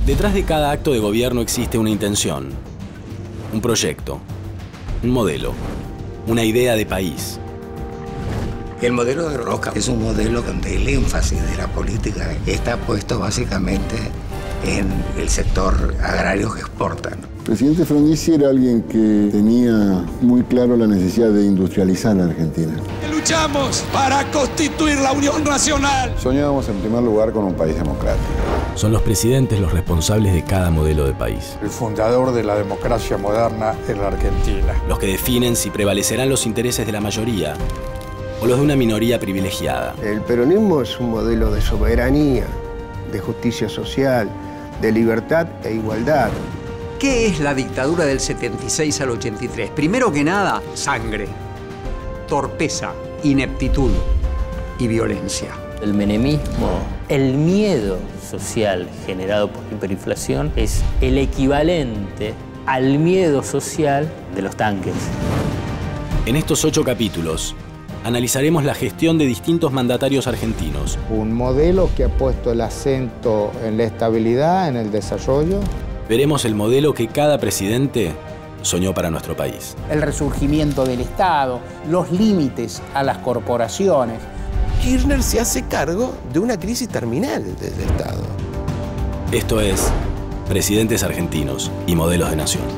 Detrás de cada acto de gobierno existe una intención, un proyecto, un modelo, una idea de país. El modelo de Roca es un modelo donde el énfasis de la política está puesto básicamente en el sector agrario que exporta, ¿no? El presidente Frondizi era alguien que tenía muy claro la necesidad de industrializar la Argentina. Luchamos para constituir la Unión Nacional. Soñábamos en primer lugar con un país democrático. Son los presidentes los responsables de cada modelo de país. El fundador de la democracia moderna en la Argentina. Los que definen si prevalecerán los intereses de la mayoría o los de una minoría privilegiada. El peronismo es un modelo de soberanía, de justicia social, de libertad e igualdad. ¿Qué es la dictadura del 76 al 83? Primero que nada, sangre, torpeza, ineptitud y violencia. El menemismo, el miedo social generado por la hiperinflación es el equivalente al miedo social de los tanques. En estos 8 capítulos analizaremos la gestión de distintos mandatarios argentinos. Un modelo que ha puesto el acento en la estabilidad, en el desarrollo. Veremos el modelo que cada presidente soñó para nuestro país. El resurgimiento del Estado, los límites a las corporaciones. Kirchner se hace cargo de una crisis terminal del Estado. Esto es Presidentes Argentinos y Modelos de Nación.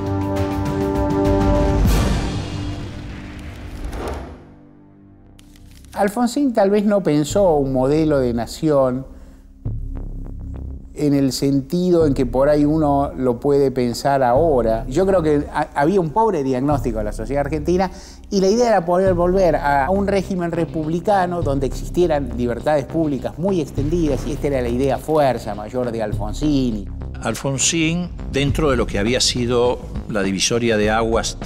Alfonsín tal vez no pensó un modelo de nación en el sentido en que por ahí uno lo puede pensar ahora. Yo creo que había un pobre diagnóstico de la sociedad argentina y la idea era poder volver a un régimen republicano donde existieran libertades públicas muy extendidas, y esta era la idea fuerza mayor de Alfonsín. Alfonsín, dentro de lo que había sido la divisoria de aguas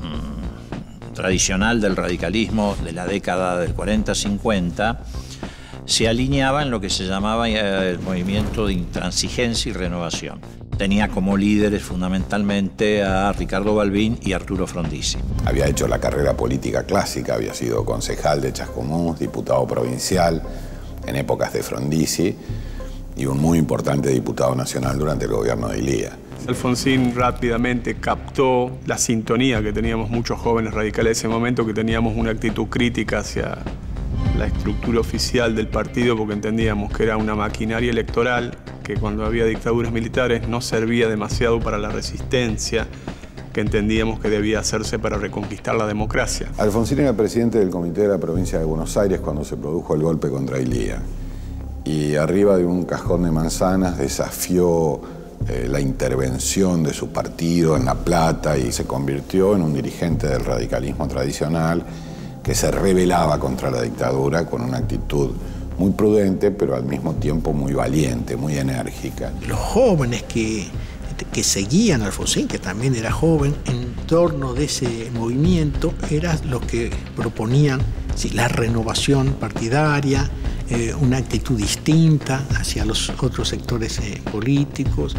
tradicional del radicalismo de la década del 40-50, se alineaba en lo que se llamaba el movimiento de intransigencia y renovación. Tenía como líderes fundamentalmente a Ricardo Balbín y Arturo Frondizi. Había hecho la carrera política clásica, había sido concejal de Chascomús, diputado provincial en épocas de Frondizi y un muy importante diputado nacional durante el gobierno de Ilía. Alfonsín rápidamente captó la sintonía que teníamos muchos jóvenes radicales de ese momento, que teníamos una actitud crítica hacia la estructura oficial del partido, porque entendíamos que era una maquinaria electoral que cuando había dictaduras militares no servía demasiado para la resistencia que entendíamos que debía hacerse para reconquistar la democracia. Alfonsín era presidente del Comité de la Provincia de Buenos Aires cuando se produjo el golpe contra Ilía, y arriba de un cajón de manzanas desafió la intervención de su partido en La Plata y se convirtió en un dirigente del radicalismo tradicional que se rebelaba contra la dictadura con una actitud muy prudente, pero al mismo tiempo muy valiente, muy enérgica. Los jóvenes que seguían a Alfonsín, que también era joven, en torno de ese movimiento, eran los que proponían la renovación partidaria, una actitud distinta hacia los otros sectores políticos,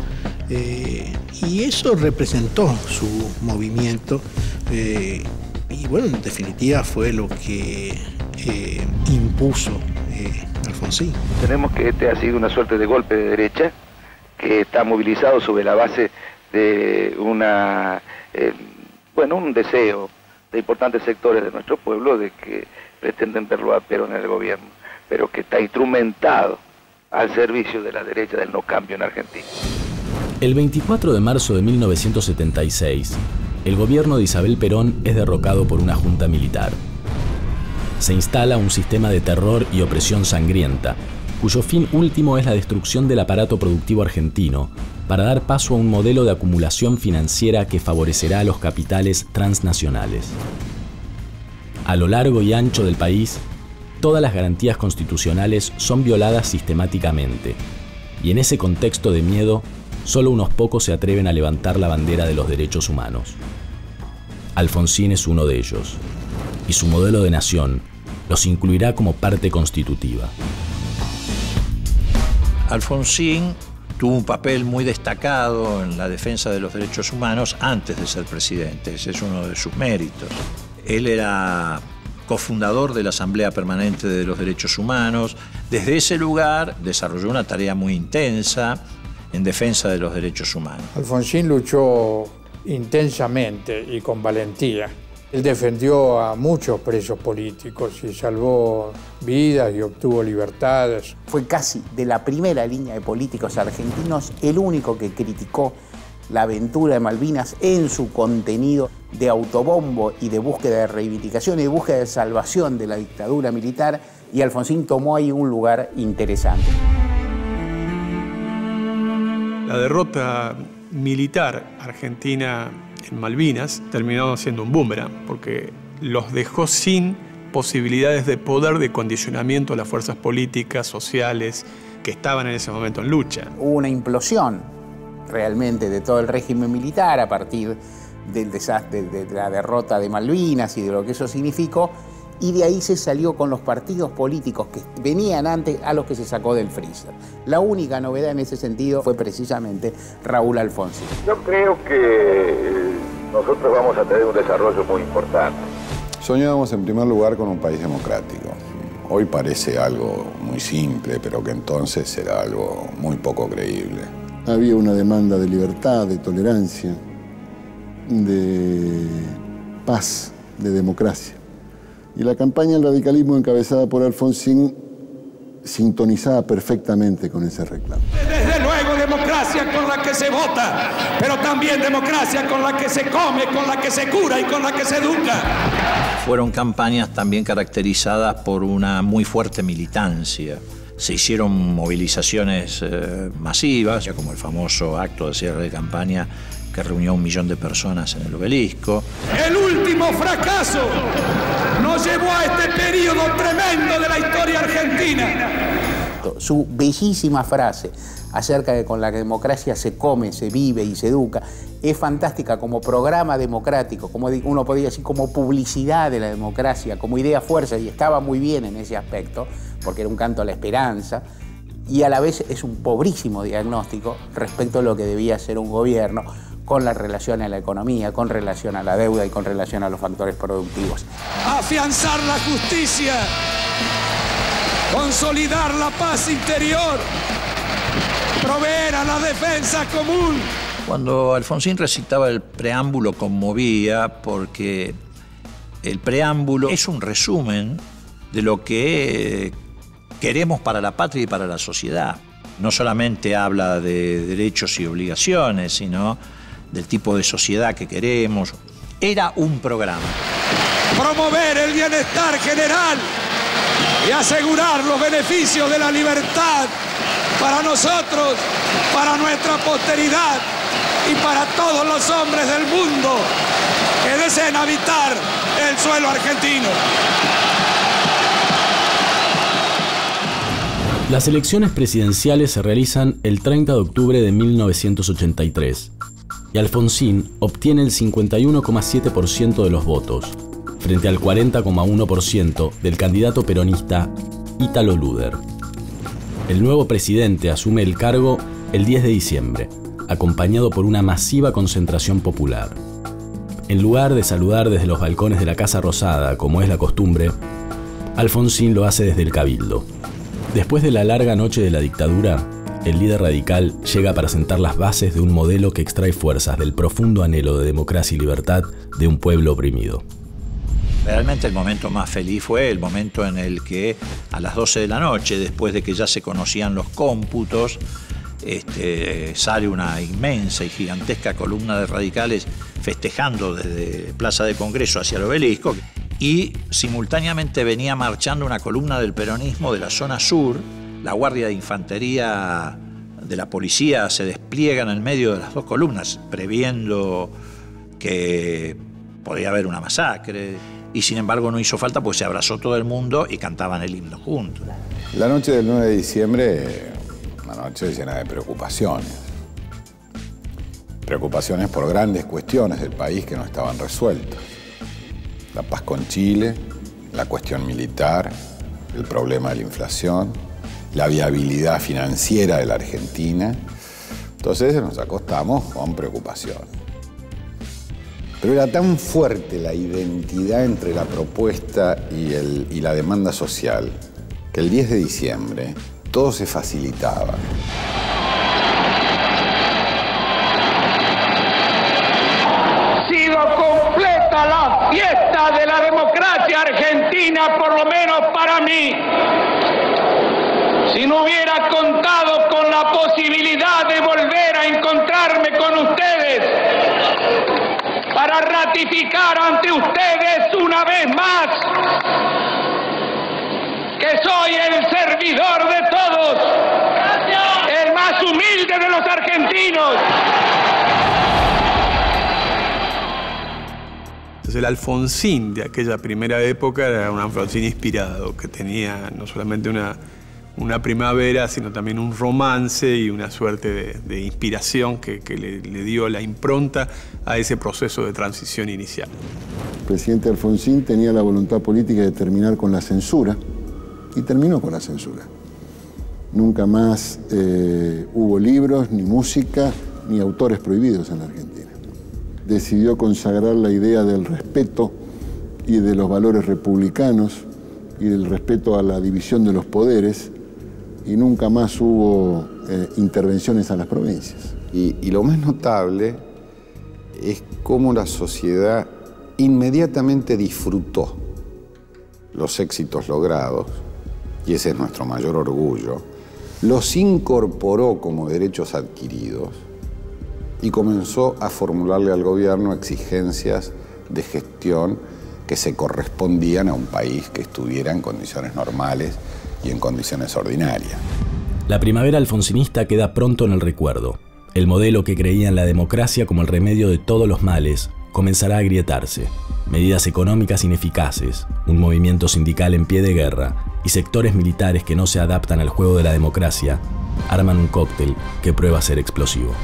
y eso representó su movimiento. Y bueno, en definitiva fue lo que impuso Alfonsín. Tenemos que este ha sido una suerte de golpe de derecha que está movilizado sobre la base de un deseo de importantes sectores de nuestro pueblo de que pretenden verlo a Perón en el gobierno, pero que está instrumentado al servicio de la derecha del no cambio en Argentina. El 24 de marzo de 1976, el gobierno de Isabel Perón es derrocado por una junta militar. Se instala un sistema de terror y opresión sangrienta, cuyo fin último es la destrucción del aparato productivo argentino, para dar paso a un modelo de acumulación financiera que favorecerá a los capitales transnacionales. A lo largo y ancho del país, todas las garantías constitucionales son violadas sistemáticamente, y en ese contexto de miedo, solo unos pocos se atreven a levantar la bandera de los derechos humanos. Alfonsín es uno de ellos, y su modelo de nación los incluirá como parte constitutiva. Alfonsín tuvo un papel muy destacado en la defensa de los derechos humanos antes de ser presidente. Ese es uno de sus méritos. Él era cofundador de la Asamblea Permanente de los Derechos Humanos. Desde ese lugar desarrolló una tarea muy intensa en defensa de los derechos humanos. Alfonsín luchó intensamente y con valentía. Él defendió a muchos presos políticos y salvó vidas y obtuvo libertades. Fue casi de la primera línea de políticos argentinos el único que criticó la aventura de Malvinas en su contenido de autobombo y de búsqueda de reivindicación y de búsqueda de salvación de la dictadura militar, y Alfonsín tomó ahí un lugar interesante. La derrota militar argentina en Malvinas terminó siendo un boomerang, porque los dejó sin posibilidades de poder de condicionamiento a las fuerzas políticas, sociales, que estaban en ese momento en lucha. Hubo una implosión realmente de todo el régimen militar a partir del desastre, de la derrota de Malvinas y de lo que eso significó, y de ahí se salió con los partidos políticos que venían antes a los que se sacó del freezer. La única novedad en ese sentido fue precisamente Raúl Alfonsín. Yo creo que nosotros vamos a tener un desarrollo muy importante. Soñábamos en primer lugar con un país democrático. Hoy parece algo muy simple, pero que entonces era algo muy poco creíble. Había una demanda de libertad, de tolerancia, de paz, de democracia. Y la campaña del radicalismo encabezada por Alfonsín sintonizaba perfectamente con ese reclamo. Desde luego democracia con la que se vota, pero también democracia con la que se come, con la que se cura y con la que se educa. Fueron campañas también caracterizadas por una muy fuerte militancia. Se hicieron movilizaciones masivas, como el famoso acto de cierre de campaña que reunió a 1 millón de personas en el Obelisco. El último fracaso nos llevó a este periodo tremendo de la historia argentina. Su bellísima frase acerca de con la democracia se come, se vive y se educa es fantástica como programa democrático, como uno podría decir como publicidad de la democracia, como idea fuerza, y estaba muy bien en ese aspecto, porque era un canto a la esperanza, y a la vez es un pobrísimo diagnóstico respecto a lo que debía ser un gobierno con la relación a la economía, con relación a la deuda y con relación a los factores productivos. Afianzar la justicia, consolidar la paz interior, proveer a la defensa común. Cuando Alfonsín recitaba el preámbulo conmovía porque el preámbulo es un resumen de lo que queremos para la patria y para la sociedad. No solamente habla de derechos y obligaciones, sino del tipo de sociedad que queremos. Era un programa. Promover el bienestar general y asegurar los beneficios de la libertad para nosotros, para nuestra posteridad y para todos los hombres del mundo que deseen habitar el suelo argentino. Las elecciones presidenciales se realizan el 30 de octubre de 1983 y Alfonsín obtiene el 51,7% de los votos, frente al 40,1% del candidato peronista Ítalo Luder. El nuevo presidente asume el cargo el 10 de diciembre, acompañado por una masiva concentración popular. En lugar de saludar desde los balcones de la Casa Rosada, como es la costumbre, Alfonsín lo hace desde el Cabildo. Después de la larga noche de la dictadura, el líder radical llega para sentar las bases de un modelo que extrae fuerzas del profundo anhelo de democracia y libertad de un pueblo oprimido. Realmente el momento más feliz fue el momento en el que a las 12 de la noche, después de que ya se conocían los cómputos, sale una inmensa y gigantesca columna de radicales festejando desde Plaza de Congreso hacia el Obelisco, y simultáneamente venía marchando una columna del peronismo de la zona sur. La Guardia de Infantería de la Policía se despliega en el medio de las dos columnas, previendo que podía haber una masacre, y sin embargo no hizo falta, pues se abrazó todo el mundo y cantaban el himno juntos. La noche del 9 de diciembre, una noche llena de preocupaciones. Preocupaciones por grandes cuestiones del país que no estaban resueltas. La paz con Chile, la cuestión militar, el problema de la inflación, la viabilidad financiera de la Argentina. Entonces nos acostamos con preocupación. Pero era tan fuerte la identidad entre la propuesta y la demanda social que el 10 de diciembre todo se facilitaba. democracia argentina, por lo menos para mí, si no hubiera contado con la posibilidad de volver a encontrarme con ustedes para ratificar ante ustedes una vez más que soy el servidor de todos, el más humilde de los argentinos. Entonces el Alfonsín de aquella primera época era un Alfonsín inspirado, que tenía no solamente una primavera, sino también un romance y una suerte de inspiración que le dio la impronta a ese proceso de transición inicial. El presidente Alfonsín tenía la voluntad política de terminar con la censura y terminó con la censura. Nunca más hubo libros, ni música, ni autores prohibidos en la Argentina. Decidió consagrar la idea del respeto y de los valores republicanos y del respeto a la división de los poderes, y nunca más hubo intervenciones a las provincias. Y lo más notable es cómo la sociedad inmediatamente disfrutó los éxitos logrados, y ese es nuestro mayor orgullo, los incorporó como derechos adquiridos y comenzó a formularle al gobierno exigencias de gestión que se correspondían a un país que estuviera en condiciones normales y en condiciones ordinarias. La primavera alfonsinista queda pronto en el recuerdo. El modelo que creía en la democracia como el remedio de todos los males comenzará a agrietarse. Medidas económicas ineficaces, un movimiento sindical en pie de guerra y sectores militares que no se adaptan al juego de la democracia arman un cóctel que prueba ser explosivo.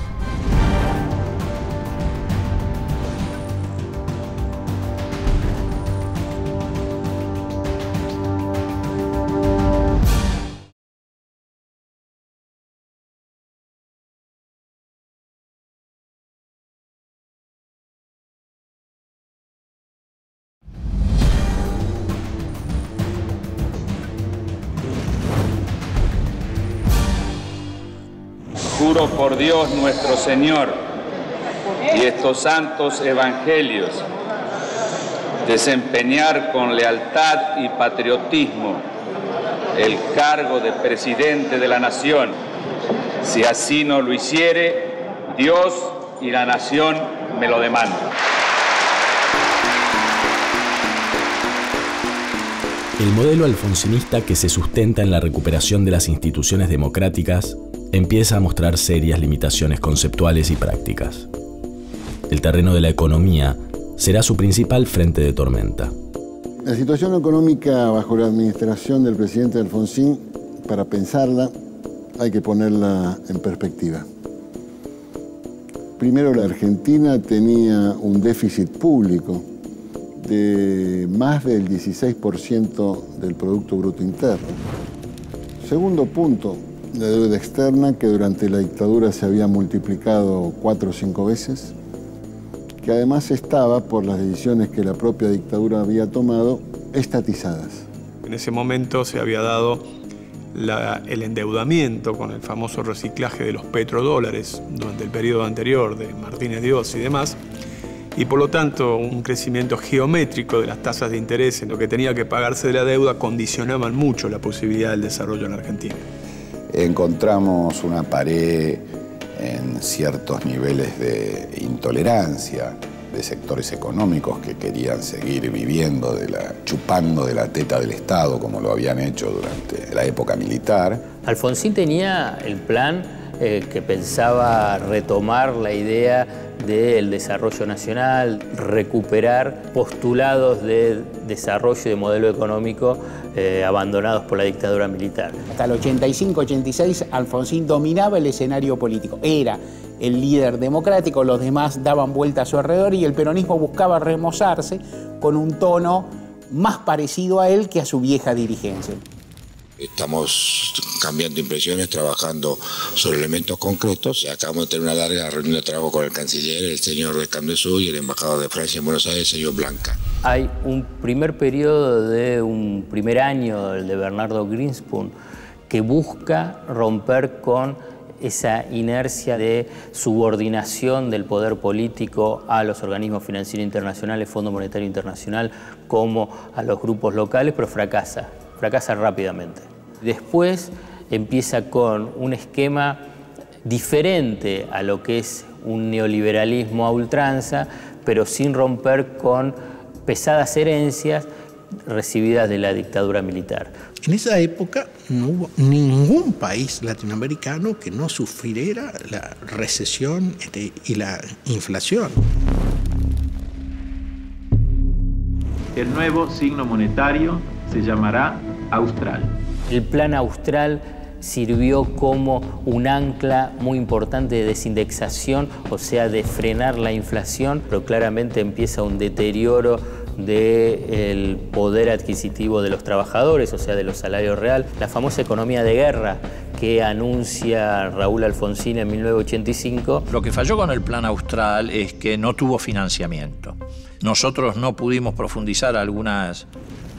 Juro por Dios nuestro Señor y estos santos evangelios desempeñar con lealtad y patriotismo el cargo de presidente de la nación. Si así no lo hiciere, Dios y la nación me lo demandan. El modelo alfonsinista, que se sustenta en la recuperación de las instituciones democráticas, empieza a mostrar serias limitaciones conceptuales y prácticas. El terreno de la economía será su principal frente de tormenta. La situación económica bajo la administración del presidente Alfonsín, para pensarla, hay que ponerla en perspectiva. Primero, la Argentina tenía un déficit público de más del 16% del Producto Bruto Interno. Segundo punto, la deuda externa, que durante la dictadura se había multiplicado 4 o 5 veces, que además estaba, por las decisiones que la propia dictadura había tomado, estatizadas. En ese momento se había dado el endeudamiento con el famoso reciclaje de los petrodólares durante el periodo anterior de Martínez Dios y demás, y por lo tanto un crecimiento geométrico de las tasas de interés en lo que tenía que pagarse de la deuda condicionaban mucho la posibilidad del desarrollo en Argentina. Encontramos una pared en ciertos niveles de intolerancia de sectores económicos que querían seguir viviendo chupando de la teta del Estado, como lo habían hecho durante la época militar. Alfonsín tenía el plan que pensaba retomar la idea del desarrollo nacional, recuperar postulados de desarrollo y de modelo económico abandonados por la dictadura militar. Hasta el 85-86 Alfonsín dominaba el escenario político. Era el líder democrático, los demás daban vuelta a su alrededor y el peronismo buscaba remozarse con un tono más parecido a él que a su vieja dirigencia. Estamos cambiando impresiones, trabajando sobre elementos concretos. Acabamos de tener una larga reunión de trabajo con el canciller, el señor de Candesú, y el embajador de Francia en Buenos Aires, el señor Blanca. Hay un primer periodo de un primer año, el de Bernardo Greenspun, que busca romper con esa inercia de subordinación del poder político a los organismos financieros internacionales, Fondo Monetario Internacional, como a los grupos locales, pero fracasa rápidamente. Después empieza con un esquema diferente a lo que es un neoliberalismo a ultranza, pero sin romper con pesadas herencias recibidas de la dictadura militar. En esa época no hubo ningún país latinoamericano que no sufriera la recesión y la inflación. El nuevo signo monetario se llamará Austral. El plan Austral sirvió como un ancla muy importante de desindexación, o sea, de frenar la inflación, pero claramente empieza un deterioro del poder adquisitivo de los trabajadores, o sea, de los salarios reales. La famosa economía de guerra que anuncia Raúl Alfonsín en 1985. Lo que falló con el plan Austral es que no tuvo financiamiento. Nosotros no pudimos profundizar algunas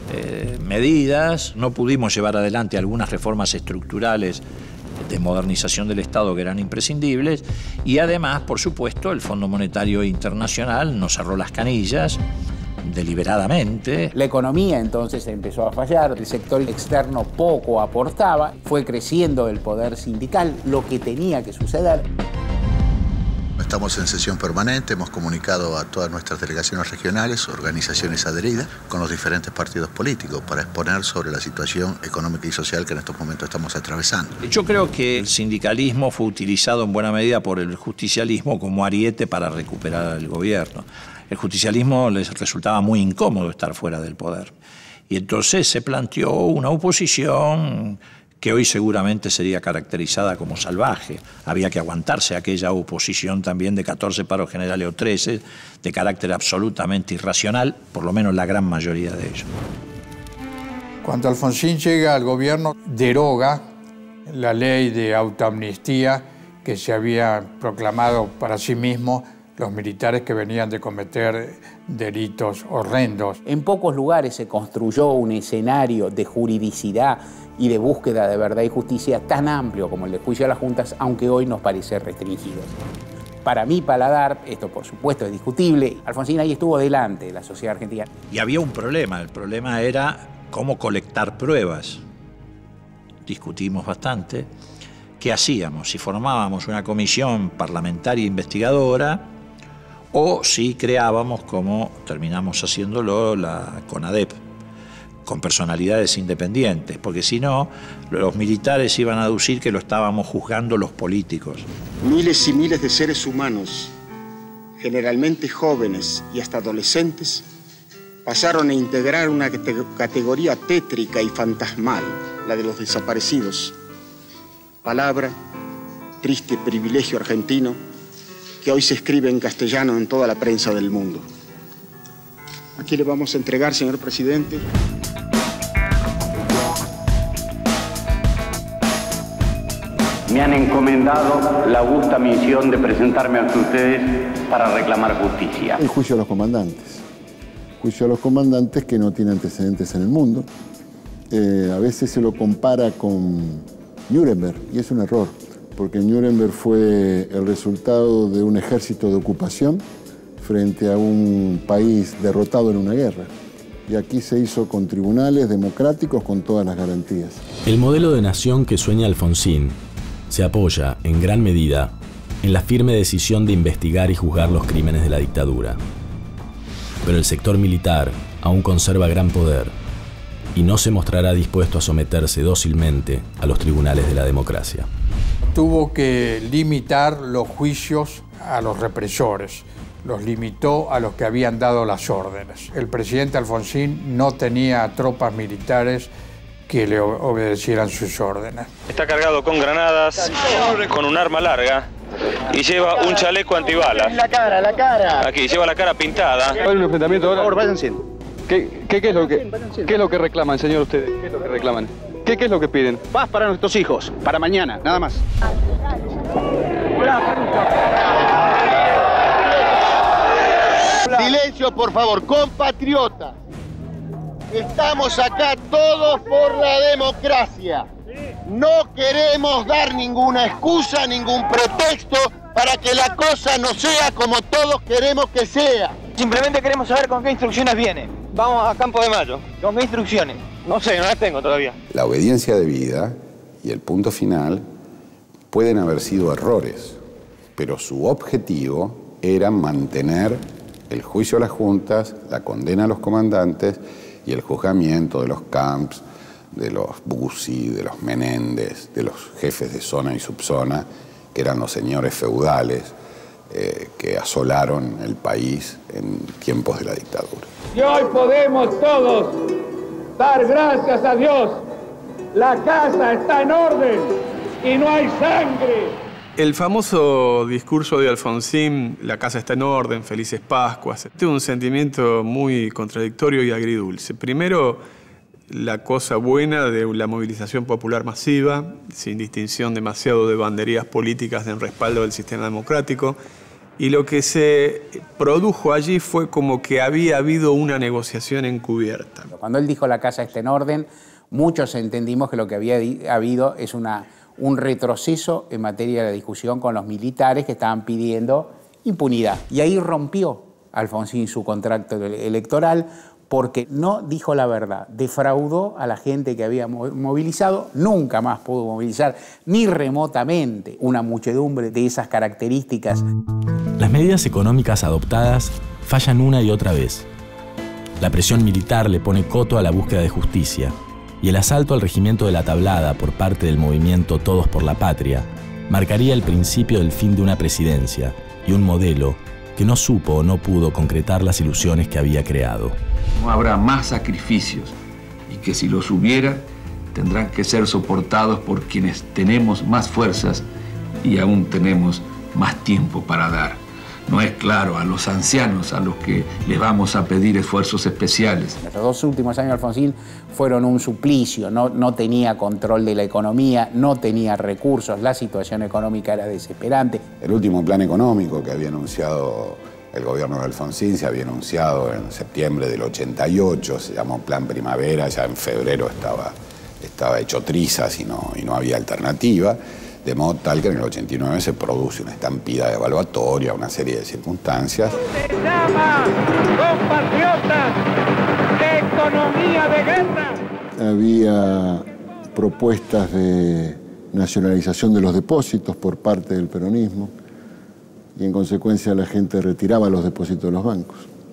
medidas, no pudimos llevar adelante algunas reformas estructurales de modernización del Estado que eran imprescindibles, y además, por supuesto, el Fondo Monetario Internacional nos cerró las canillas deliberadamente. La economía entonces empezó a fallar, el sector externo poco aportaba, fue creciendo el poder sindical, lo que tenía que suceder. Estamos en sesión permanente, hemos comunicado a todas nuestras delegaciones regionales, organizaciones adheridas, con los diferentes partidos políticos para exponer sobre la situación económica y social que en estos momentos estamos atravesando. Yo creo que el sindicalismo fue utilizado en buena medida por el justicialismo como ariete para recuperar al gobierno. El justicialismo les resultaba muy incómodo estar fuera del poder. Y entonces se planteó una oposición que hoy seguramente sería caracterizada como salvaje. Había que aguantarse aquella oposición también de 14 paros generales o 13, de carácter absolutamente irracional, por lo menos la gran mayoría de ellos. Cuando Alfonsín llega al gobierno, deroga la ley de autoamnistía que se había proclamado para sí mismo los militares que venían de cometer delitos horrendos. En pocos lugares se construyó un escenario de juridicidad y de búsqueda de verdad y justicia tan amplio como el de juicio a las juntas, aunque hoy nos parece restringido. Para mi paladar, esto por supuesto es discutible, Alfonsín ahí estuvo delante de la sociedad argentina. Y había un problema, el problema era cómo colectar pruebas. Discutimos bastante. ¿Qué hacíamos? Si formábamos una comisión parlamentaria investigadora o si creábamos, como terminamos haciéndolo, la CONADEP, con personalidades independientes, porque si no, los militares iban a aducir que lo estábamos juzgando los políticos. Miles y miles de seres humanos, generalmente jóvenes y hasta adolescentes, pasaron a integrar una categoría tétrica y fantasmal, la de los desaparecidos. Palabra, triste privilegio argentino, que hoy se escribe en castellano en toda la prensa del mundo. Aquí le vamos a entregar, señor presidente. Me han encomendado la augusta misión de presentarme ante ustedes para reclamar justicia. El juicio a los comandantes. Juicio a los comandantes que no tiene antecedentes en el mundo. A veces se lo compara con Nuremberg, y es un error, porque Nuremberg fue el resultado de un ejército de ocupación frente a un país derrotado en una guerra. Y aquí se hizo con tribunales democráticos con todas las garantías. El modelo de nación que sueña Alfonsín se apoya, en gran medida, en la firme decisión de investigar y juzgar los crímenes de la dictadura. Pero el sector militar aún conserva gran poder y no se mostrará dispuesto a someterse dócilmente a los tribunales de la democracia. Tuvo que limitar los juicios a los represores, los limitó a los que habían dado las órdenes. El presidente Alfonsín no tenía tropas militares que le obedecieran sus órdenes. Está cargado con granadas, con un arma larga y lleva un chaleco antibalas. La cara. Aquí, lleva la cara pintada. ¿Hay un enfrentamiento ahora? Por favor, vayan siendo. ¿Qué es lo que reclaman, señor, ustedes? ¿Qué es lo que reclaman? ¿Qué es lo que piden? Paz para nuestros hijos, para mañana, nada más. Silencio, por favor, compatriota. Estamos acá todos por la democracia. No queremos dar ninguna excusa, ningún pretexto para que la cosa no sea como todos queremos que sea. Simplemente queremos saber con qué instrucciones viene. Vamos a Campo de Mayo. ¿Con qué instrucciones? No sé, no las tengo todavía. La obediencia debida y el punto final pueden haber sido errores, pero su objetivo era mantener el juicio a las juntas, la condena a los comandantes y el juzgamiento de los Camps, de los Bussi, de los Menéndez, de los jefes de zona y subzona, que eran los señores feudales que asolaron el país en tiempos de la dictadura. Y hoy podemos todos dar gracias a Dios. La casa está en orden y no hay sangre. El famoso discurso de Alfonsín, la casa está en orden, felices Pascuas, tiene un sentimiento muy contradictorio y agridulce. Primero, la cosa buena de la movilización popular masiva, sin distinción demasiado de banderías políticas en respaldo del sistema democrático. Y lo que se produjo allí fue como que había habido una negociación encubierta. Cuando él dijo la casa está en orden, muchos entendimos que lo que había habido es un retroceso en materia de discusión con los militares que estaban pidiendo impunidad. Y ahí rompió Alfonsín su contrato electoral porque no dijo la verdad, defraudó a la gente que había movilizado, nunca más pudo movilizar ni remotamente una muchedumbre de esas características. Las medidas económicas adoptadas fallan una y otra vez. La presión militar le pone coto a la búsqueda de justicia y el asalto al regimiento de la Tablada por parte del movimiento Todos por la Patria marcaría el principio del fin de una presidencia y un modelo que no supo o no pudo concretar las ilusiones que había creado. No habrá más sacrificios y que si los hubiera, tendrán que ser soportados por quienes tenemos más fuerzas y aún tenemos más tiempo para dar. No es claro a los ancianos a los que les vamos a pedir esfuerzos especiales. Los 2 últimos años de Alfonsín fueron un suplicio, no tenía control de la economía, no tenía recursos, la situación económica era desesperante. El último plan económico que había anunciado el gobierno de Alfonsín se había anunciado en septiembre del 88, se llamó Plan Primavera, ya en febrero estaba hecho trizas y no había alternativa. De modo tal que en el 89 se produce una estampida devaluatoria, una serie de circunstancias. Se llama, compatriotas, de economía de guerra. Había propuestas de nacionalización de los depósitos por parte del peronismo y en consecuencia la gente retiraba los depósitos de los bancos.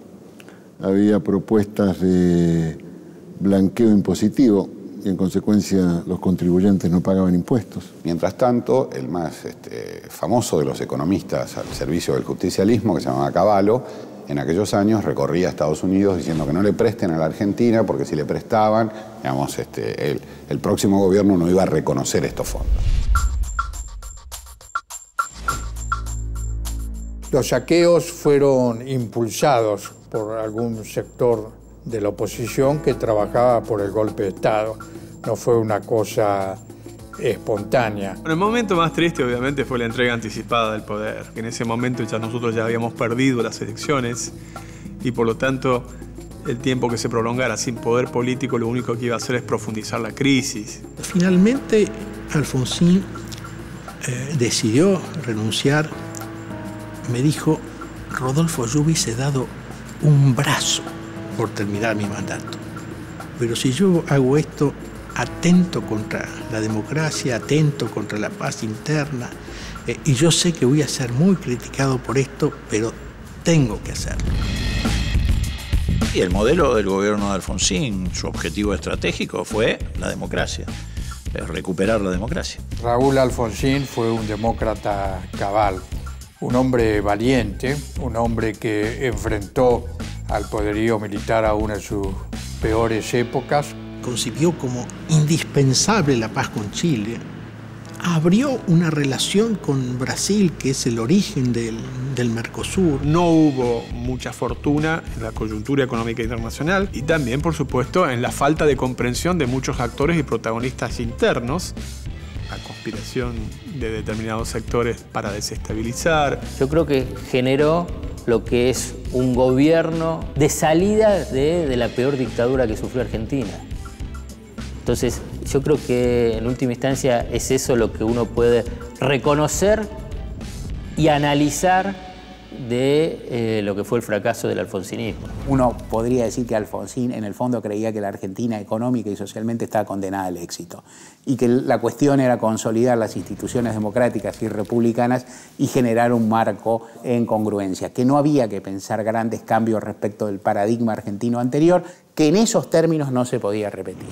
Había propuestas de blanqueo impositivo y en consecuencia los contribuyentes no pagaban impuestos. Mientras tanto, el más famoso de los economistas al servicio del justicialismo, que se llamaba Cavallo, en aquellos años recorría a Estados Unidos diciendo que no le presten a la Argentina porque si le prestaban, digamos, el próximo gobierno no iba a reconocer estos fondos. Los saqueos fueron impulsados por algún sector de la oposición que trabajaba por el golpe de Estado. No fue una cosa espontánea. Bueno, el momento más triste obviamente fue la entrega anticipada del poder. En ese momento nosotros ya habíamos perdido las elecciones y por lo tanto el tiempo que se prolongara sin poder político lo único que iba a hacer es profundizar la crisis. Finalmente Alfonsín decidió renunciar. Me dijo, Rodolfo, yo hubiese dado un brazo por terminar mi mandato. Pero si yo hago esto, atento contra la democracia, atento contra la paz interna, y yo sé que voy a ser muy criticado por esto, pero tengo que hacerlo. Y el modelo del gobierno de Alfonsín, su objetivo estratégico fue la democracia, recuperar la democracia. Raúl Alfonsín fue un demócrata cabal, un hombre valiente, un hombre que enfrentó al poderío militar aún en sus peores épocas. Concibió como indispensable la paz con Chile. Abrió una relación con Brasil, que es el origen del Mercosur. No hubo mucha fortuna en la coyuntura económica internacional y también, por supuesto, en la falta de comprensión de muchos actores y protagonistas internos. La conspiración de determinados sectores para desestabilizar. Yo creo que generó lo que es un gobierno de salida de la peor dictadura que sufrió Argentina. Entonces, yo creo que en última instancia es eso lo que uno puede reconocer y analizar de lo que fue el fracaso del alfonsinismo. Uno podría decir que Alfonsín en el fondo creía que la Argentina económica y socialmente estaba condenada al éxito y que la cuestión era consolidar las instituciones democráticas y republicanas y generar un marco en congruencia, que no había que pensar grandes cambios respecto del paradigma argentino anterior, que en esos términos no se podía repetir.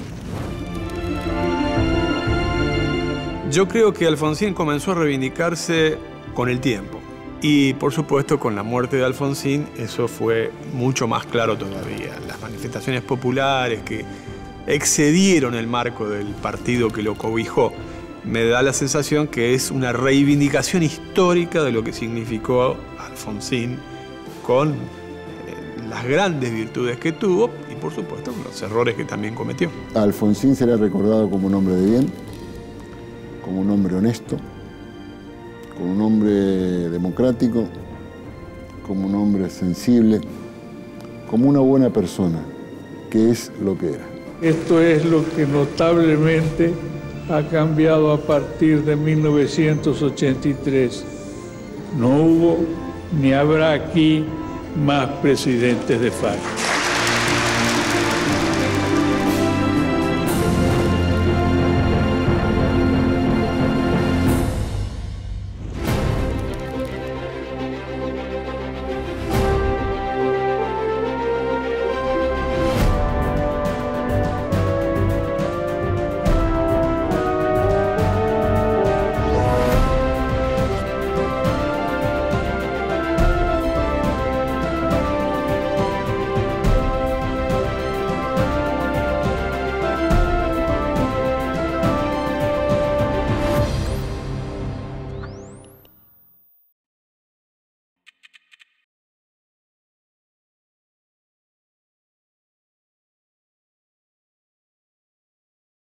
Yo creo que Alfonsín comenzó a reivindicarse con el tiempo. Y por supuesto con la muerte de Alfonsín eso fue mucho más claro todavía. Las manifestaciones populares que excedieron el marco del partido que lo cobijó, me da la sensación que es una reivindicación histórica de lo que significó Alfonsín con las grandes virtudes que tuvo y por supuesto con los errores que también cometió. Alfonsín será recordado como un hombre de bien, como un hombre honesto, como un hombre democrático, como un hombre sensible, como una buena persona, que es lo que era. Esto es lo que notablemente ha cambiado a partir de 1983. No hubo ni habrá aquí más presidentes de FARC.